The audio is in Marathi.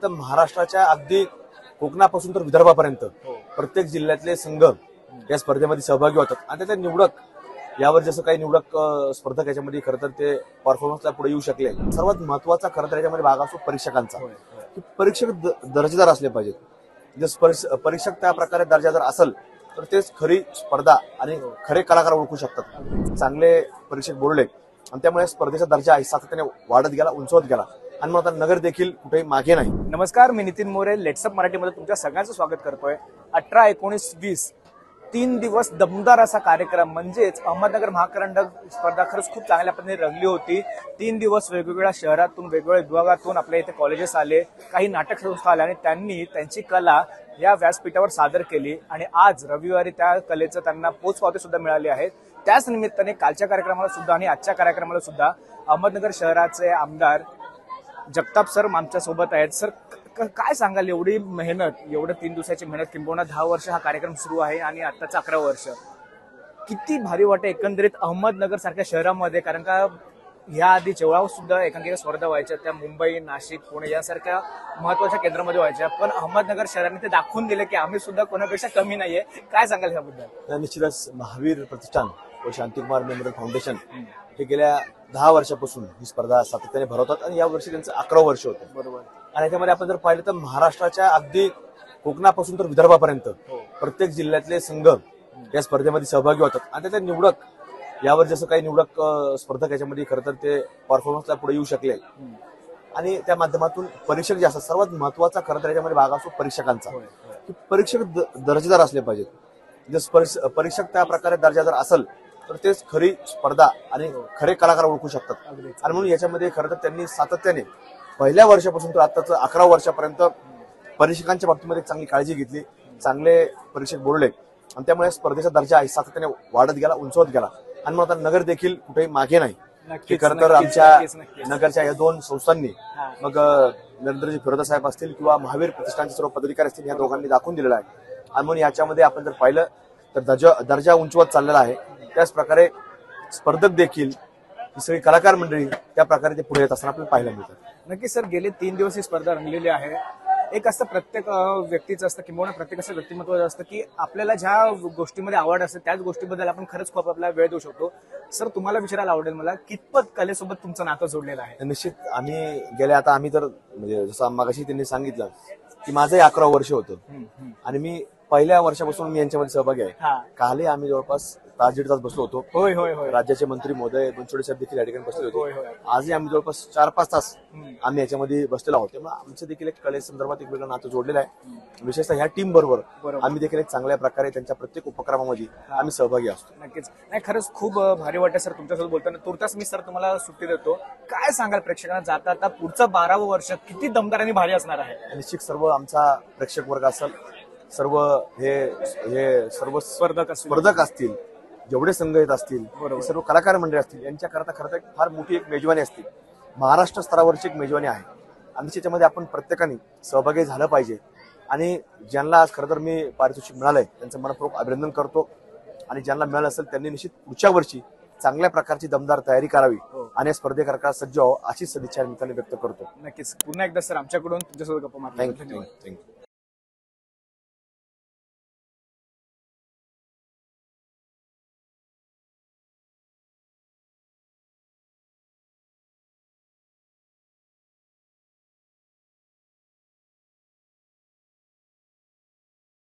तर महाराष्ट्राच्या अगदी कोकणापासून तर विदर्भापर्यंत प्रत्येक जिल्ह्यातले संघ या स्पर्धेमध्ये सहभागी होतात आणि त्याच्या निवडक यावर जसं काही निवडक स्पर्धक याच्यामध्ये खरं तर ते परफॉर्मन्सला पुढे येऊ शकले। सर्वात महत्वाचा खरं तर याच्यामध्ये भाग असतो परीक्षकांचा, की परीक्षक दर्जेदार असले पाहिजेत। जर परीक्षक त्या प्रकारे दर्जादार असेल तर तेच खरी स्पर्धा आणि खरे कलाकार ओळखू शकतात। चांगले परीक्षक बोलले आणि त्यामुळे स्पर्धेचा दर्जा सातत्याने वाढत गेला, उंचवत गेला आणि मग आता नगर देखील कुठेही मागे नाही। नमस्कार, मी नितीन मोरे लेट्सअप मराठीमध्ये तुमच्या सगळ्यांचं स्वागत करतोय। 18, 19, 20 3 दिवस दमदार असा कार्यक्रम म्हणजेच अहमदनगर महाकरंडक स्पर्धा खरंच खूप चांगल्या पद्धतीने रंगली होती। 3 दिवस वेगवेगळ्या शहरातून वेगवेगळ्या विभागातून आपल्या इथे कॉलेजेस आले, काही नाटक संस्था आल्या आणि त्यांनी त्यांची कला या व्यासपीठावर सादर केली आणि आज रविवारी त्या कलेचं त्यांना पोचपावती सुद्धा मिळाली आहे। त्याच निमित्ताने कालच्या कार्यक्रमाला सुद्धा आणि आजच्या कार्यक्रमाला सुद्धा अहमदनगर शहराचे आमदार जगताप सर आमच्या सोबत आहेत। सर, काय सांगाल, एवढी मेहनत, एवढं 3 दिवसाची मेहनत, किंबहुना 10 वर्ष हा कार्यक्रम सुरू आहे आणि आताचं 11 वर्ष, किती भारी वाटतं एकंदरीत अहमदनगर सारख्या शहरामध्ये? कारण का या आधी जेव्हा सुद्धा एकांकिका स्पर्धा व्हायच्या त्या मुंबई, नाशिक, पुणे यासारख्या महत्वाच्या केंद्रामध्ये व्हायच्या, पण अहमदनगर शहराने ते दाखवून दिले की आम्ही सुद्धा कोणापेक्षा कमी नाहीये। काय सांगाल याबद्दल? निश्चितच महावीर प्रतिष्ठान व शांतिकुमार मेमोरियल फाउंडेशन हे गेल्या 10 वर्षापासून ही स्पर्धा सातत्याने भरवतात आणि या वर्षी त्यांचं 11 वर्ष होतं। बरोबर। आणि याच्यामध्ये आपण जर पाहिलं तर महाराष्ट्राच्या अगदी कोकणापासून तर विदर्भापर्यंत प्रत्येक जिल्ह्यातले संघ या स्पर्धेमध्ये सहभागी होतात आणि त्याच्या निवडक यावर जसं काही निवडक स्पर्धक याच्यामध्ये खरं तर ते परफॉर्मन्सला पुढे येऊ शकले आणि त्या माध्यमातून परीक्षक जे असतात, सर्वात महत्वाचा खरं तर याच्यामध्ये भाग असतो परीक्षकांचा, की परीक्षक दर्जेदार असले पाहिजेत। जर परीक्षक त्या प्रकारे दर्जादार असेल तर तेच खरी स्पर्धा आणि खरे कलाकार ओळखू शकतात। आणि म्हणून याच्यामध्ये खरं तर त्यांनी सातत्याने पहिल्या वर्षापासून तर आताच 11 वर्षापर्यंत परीक्षकांच्या बाबतीमध्ये चांगली काळजी घेतली, चांगले परीक्षक बोलले आणि त्यामुळे स्पर्धेचा दर्जा सातत्याने वाढत गेला, उंचवत गेला आणि मग आता नगर देखील कुठेही मागे नाही। खरं तर आमच्या नगरच्या या 2 संस्थांनी, मग नरेंद्रजी फिरोदा साहेब असतील किंवा महावीर प्रतिष्ठानचे सर्व पदाधिकारी असतील, या दोघांनी दाखवून दिलेला आहे। आणि म्हणून याच्यामध्ये आपण जर पाहिलं तर दर्जा उंचवत चाललेला आहे। त्याच प्रकारे स्पर्धक देखील, सगळी कलाकार मंडळी त्या प्रकारे ते पुढे येत असताना आपल्याला पाहायला मिळतात। नक्की सर, गेले 3 दिवस ही स्पर्धा रंगलेली आहे। एक असतं प्रत्येक व्यक्तीचं असतं, किंवा प्रत्येकाचं व्यक्तिमत्व असतं की आपल्याला ज्या गोष्टीमध्ये आवड असते त्याच गोष्टीबद्दल आपण खरंच खूप आपला वेळ देऊ शकतो। सर, तुम्हाला विचारायला आवडेल मला, कितपत कलेसोबत तुमचं नातं जोडलेलं आहे? निश्चित आम्ही तर म्हणजे जसं मागाशी त्यांनी सांगितलं की माझंही 11 वर्ष होतं आणि मी पहिल्या वर्षापासून मी यांच्यामध्ये सहभागी आहे। कालही आम्ही जवळपास तास 1.5 तास बसलो होतो। होय होय होय। राज्याचे मंत्री महोदय बनसोडे साहेब देखील या ठिकाणी बसले होते। आजही आम्ही जवळपास 4-5 तास आम्ही याच्यामध्ये बसलेलो आहोत। त्यामुळे आमचं देखील एक कले संदर्भात एक वेगळं नातं जोडलेलं आहे। विशेषतः ह्या टीम बरोबर आम्ही देखील एक चांगल्या प्रकारे त्यांच्या प्रत्येक उपक्रमामध्ये आम्ही सहभागी असतो। नक्कीच। नाही, खरंच खूप भारी वाटतं सर तुमच्यासोबत बोलताना। तुर्तास मी सर तुम्हाला सुट्टी देतो। काय सांगाल प्रेक्षकांना जाता आता पुढचं 12वं वर्ष किती दमदार आणि भारी असणार आहे? निश्चित सर्व आमचा प्रेक्षक वर्ग असेल, सर्व हे सर्व स्पर्धक असतील, जेवढे संघ येत असतील, सर्व कलाकार मंडळी असतील, यांच्याकरता खरं तर फार मोठी एक मेजवानी असते। महाराष्ट्र स्तरावरची एक मेजवानी आहे आणि त्याच्यामध्ये आपण प्रत्येकाने सहभागी झालं पाहिजे। आणि ज्यांना आज खरं तर मी पारितोषिक मिळालंय त्यांचं मनपूर्वक अभिनंदन करतो आणि ज्यांना मिळालं असेल त्यांनी निश्चित पुढच्या वर्षी चांगल्या प्रकारची दमदार तयारी करावी आणि स्पर्धेकरता सज्ज व्हावं अशी सदिच्छा निमित्ताने व्यक्त करतो। नक्कीच। पुन्हा एकदा सर आमच्याकडून तुमच्यासोबत गप्पा मारल्याबद्दल थँक्यू।